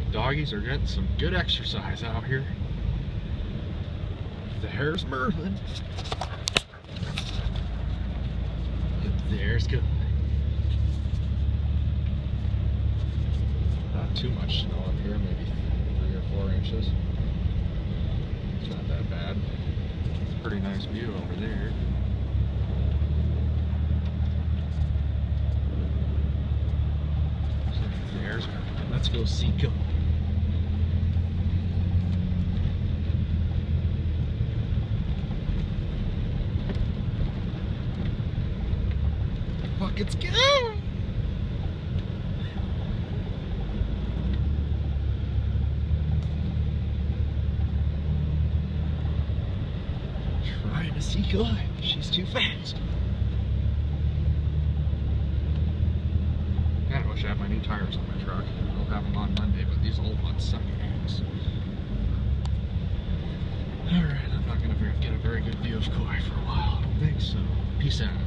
Doggies are getting some good exercise out here. There's Merlin. There's good. Not too much snow up here, maybe 3 or 4 inches. It's not that bad. It's a pretty nice view over there. So there's Merlin. Let's go see him. Let's go! Trying to see good. She's too fast. Man, I wish I had my new tires on my truck. I'll have them on Monday, but these old ones suck ass. Alright, I'm not going to get a very good view of Koi for a while. I don't think so. Peace out.